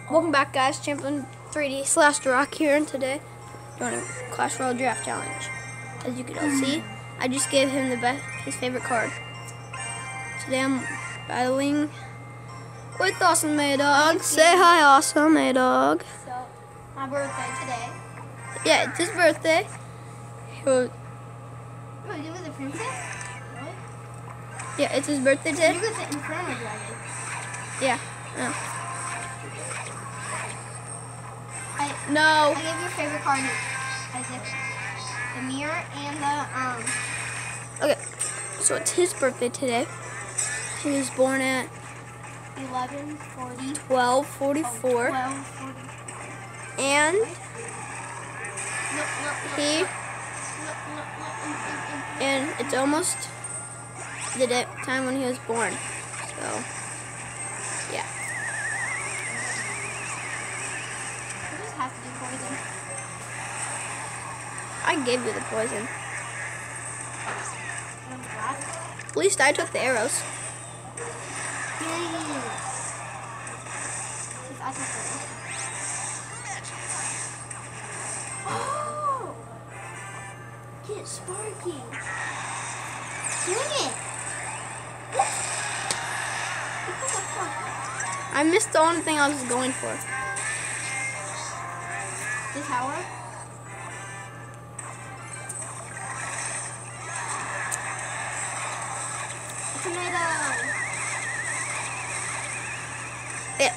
Welcome back, guys. Champion 3D slash Rock here, and today doing a Clash Royale Draft Challenge. As you can all see, I just gave him his favorite card. Today I'm battling with Awesome Maydog. Say hi, Awesome Maydog. So, my birthday today. Yeah, it's his birthday. Oh, you with the princess? What? Yeah, it's his birthday today. You with the Inferno Dragon. Yeah. No. No. I gave your favorite card, Isaac. The mirror and the, Okay, so it's his birthday today. He was born at 11:40. 12:44. 12:40. And he, No. and it's almost the time when he was born. So, yeah. You just have to do poison. I gave you the poison. Oh my god. At least I took the arrows. I took it. Oh! Get Sparky. Dang it! I missed the only thing I was going for. The tower? Tomato! Yeah.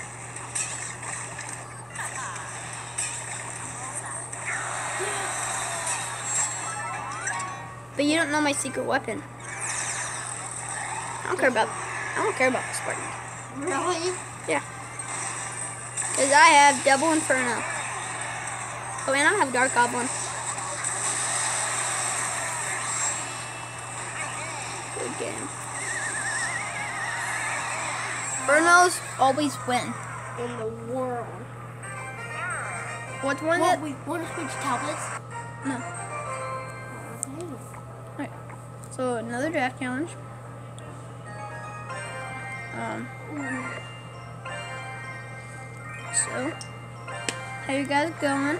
But you don't know my secret weapon. I don't care about the Spartan. Really? Yeah. Because I have double Inferno. Oh, and I have Dark Goblin. Good game. Infernos always win. In the world. What's one What, that? we want to switch tablets? No. Alright. So another draft challenge. So, how you guys going?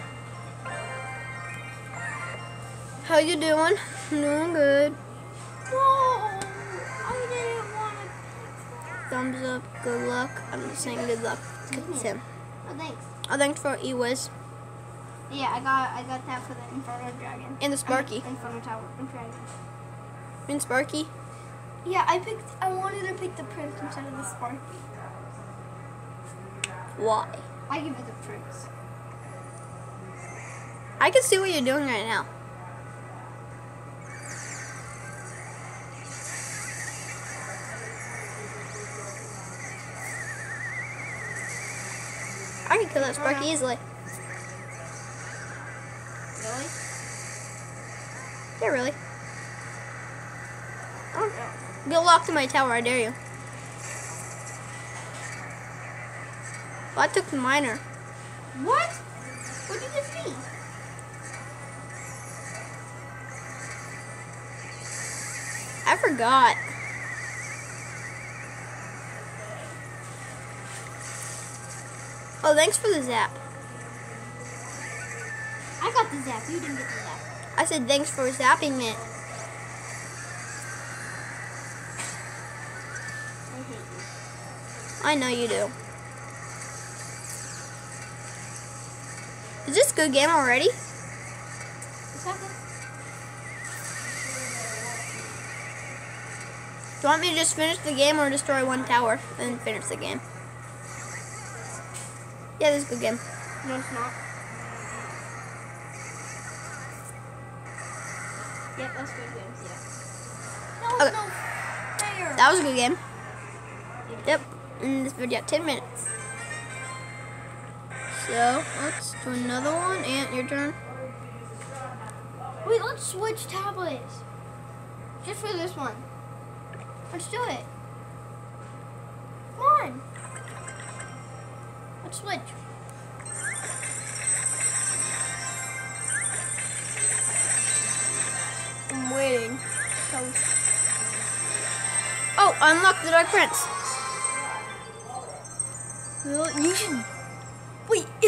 How you doing? I'm doing good. Whoa! I didn't want to. Thumbs up. Good luck. I'm just saying good luck. It's him. Oh, thanks. Oh, thanks for E-Wiz Yeah, I got that for the Inferno Dragon. and the Sparky. Inferno Tower. Dragon. And Sparky. Yeah, I wanted to pick the Prince instead of the Sparky. Why? I give it the Prince. I can see what you're doing right now. I can kill that Sparky easily. Really? Yeah, really. Oh, get locked in my tower, I dare you. Well, I took the miner. What? What did you see? I forgot. Oh, thanks for the zap. I got the zap. You didn't get the zap. I said thanks for zapping me. I hate you. I know you do. Is this a good game already? What's happening? Do you want me to just finish the game or destroy one tower and finish the game? Yeah, this is a good game. No, it's not. Yep, that's good games, yeah. No, Okay. no. Fair. That was a good game. Yep. In this video, 10 minutes. So, let's do another one. Ant, your turn. Wait, let's switch tablets. Just for this one. Let's do it. Come on. Let's switch. I'm waiting. Oh, unlock the Dark Prince. You should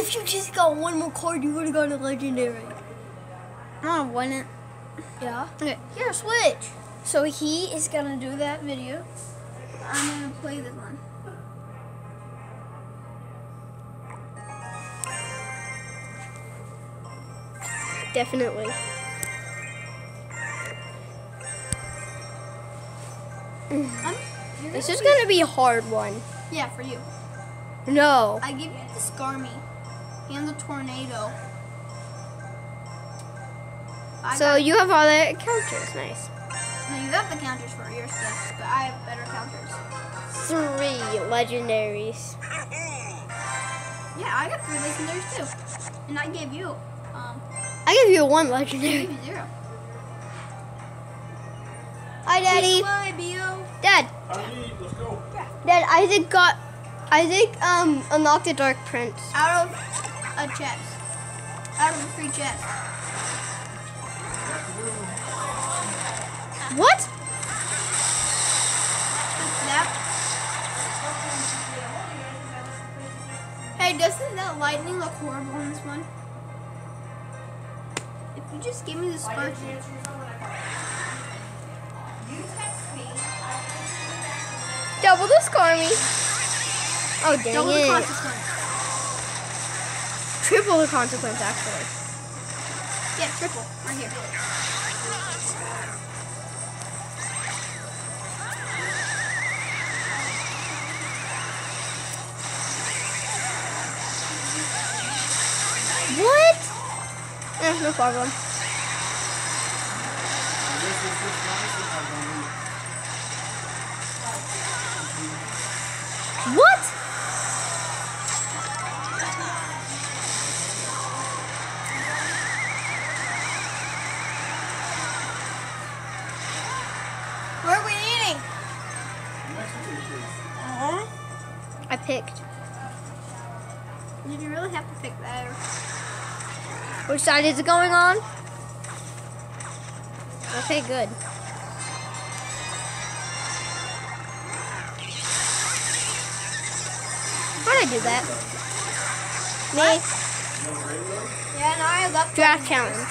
if you just got one more card, you would have gotten a legendary. No, I wouldn't. Yeah. Okay. Here, switch. So he is gonna do that video. I'm gonna play this one. Definitely. This is gonna be a hard one. Yeah, for you. No. I give you the Skarmy and the Tornado. So you have all the counters. Nice. No, you have the counters for your stuff, but I have better counters. 3 legendaries. Yeah, I got 3 legendaries too. And I gave you, I give you 1 I legendary. gave you 0. Hi, Daddy. Bye, Bio. Dad. Let's go. Dad, Isaac unlocked the Dark Prince. Out of a chest. Out of a free chest. What? That. Hey, doesn't that lightning look horrible on this one? If you just give me the Sparky. Double the Skarmy. Oh, dang Double the it. consequence. Triple the consequence, actually. Yeah, triple. Right here. What? No problem. What? Where are we eating? I picked. Did you really have to pick that? Which side is it going on? Okay, good. How'd I do that? Me? Yeah, no, I love Draft challenge.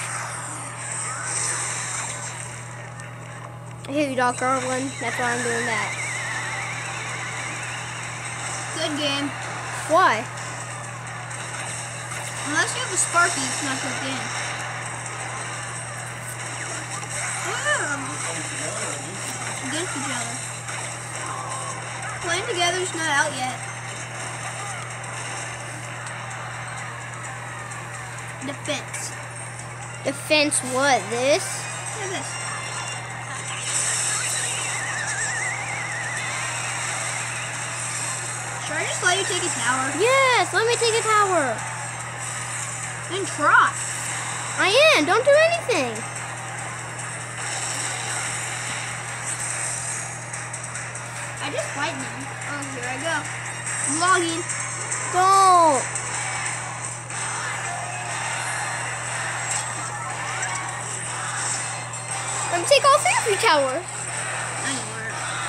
I hear you, Doc Garland. That's why I'm doing that. Good game. Why? Unless you have a Sparky, it's not a good game. Against each other. Playing together is not out yet. Defense. Defense what? This? Look at this. Should I just let you take a tower? Yes, let me take a tower. Then try. I am. Don't do anything. I just lightning. Oh, here I go. I'm logging. Don't. Let me take all 3 of your towers. I know where.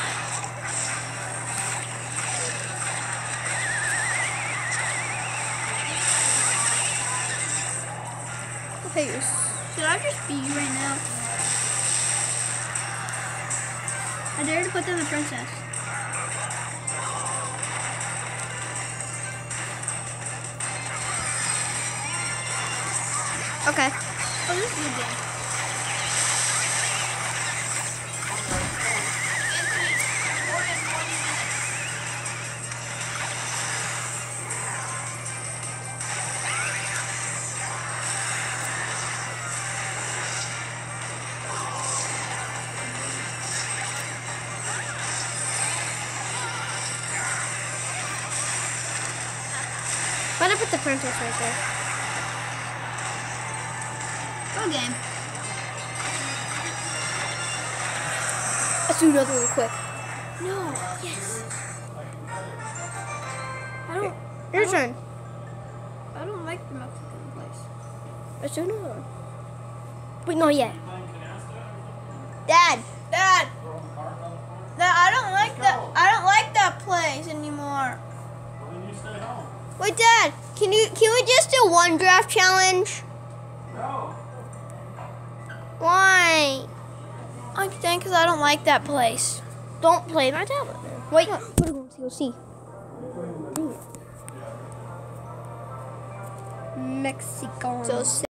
Okay, Should I just be you right now? I dare to put down the princess. okay. Oh, this is a good game. Why did I put the princess right there? Good game. Let's do another one quick. No. Yes. Your turn. I don't like the Mexican place. Let's do another one. Wait, not yet. Dad. Dad. I don't like that. I don't like that place anymore. Well, then you stay home. Wait, Dad. Can we just do one draft challenge? No. Why? I think because I don't like that place. Don't play my tablet. Wait, you'll see. Mexico. So